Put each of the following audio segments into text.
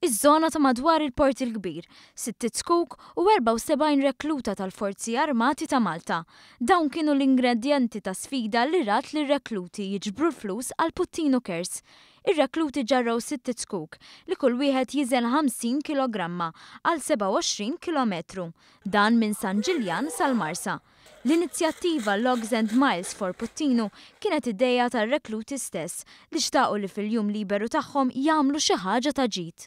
Iż-żona ta madwar il-Port il-Kbir, 6 skuk u 74 rekluta tal-Forzi Armati ta' Malta. Dawn kienu l-ingredjenti ta' sfida li rat li rekluti jiġbru l-flus għal Puttino Cares. Ir-rekluti ġarraw 6 skuk li kull wieħed jiżel 50 kilogramma għal 27 kilometru. Dan minn San Ġiljan sal-Marsa. L-inizjattiva Logs and Miles for Puttino kienet ideja tar-rekluti stess li xtaqu li fil-jum liberu tagħhom jagħmlu xi ħaġa ta' ġid.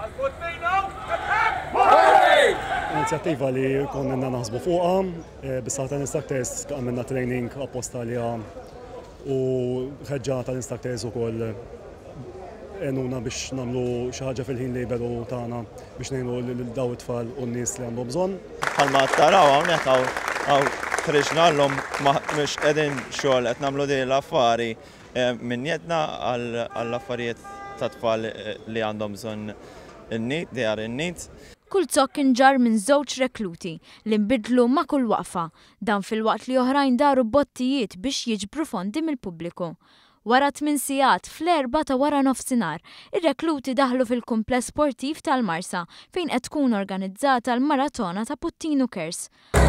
Inizjattiva li konna naħsbu fuqha, bis-saħħa tal-instructors għamilna training apposta liha u ħeġġa tal-instructors ukoll għenuna biex nagħmlu xi ħaġa fil-ħin liberu tagħna biex ngħinu lil daw it-tfal u n-nies li għandhom bżonn. Bħalma taraw hawnhekk ħriġna l-lum mhux qegħdin xogħol qed nagħmlu din l-affari minn jedna għall-affarijiet ta' tfal li għandhom bżonn in-need, they are in need. Kull zokk inġar minn żewġ rekluti li nbidlu ma' kull waqfa, dan fil-waqt li oħrajn daru bottijiet biex jiġbru fondi mill-pubbliku. Wara 8 sigħat fl-4 ta' wara nofsinhar, ir-rekluti daħlu fil-kumpless sportiv tal-Marsa fejn qed tkun organizzata l-maratona ta' Puttino Cares.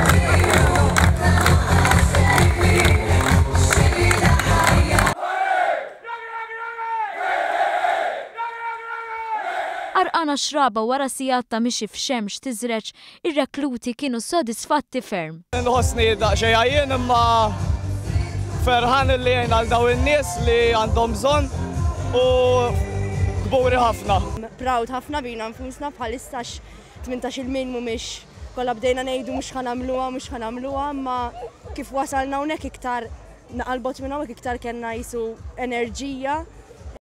Arqana xraba wara sigħat ta' mixi f'xemx tiżreġ, ir-rekluti kienu sodisfatti ferm. Inħossni daqsxejn għajjien imma ferħan li għal daw in-nies li għandhom bżonn u kburi ħafna. Proud ħafna bina nfusna bħalissa 18 min mhumiex kollha bdejna ngħidu mhux ħanamluha, imma kif wasalna hawnhekk iktar naqalbot minn hawnhekk iktar kellna jisu enerġija